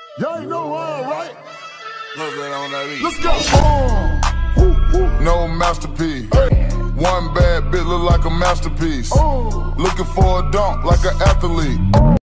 Y'all ain't know why, right? Look that on that beat. Let's go. No masterpiece. One bad bit look like a masterpiece. Looking for a dunk like an athlete.